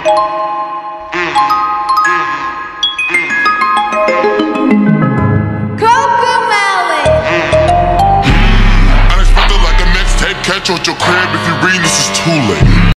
Catch on your crib if you read this is too late.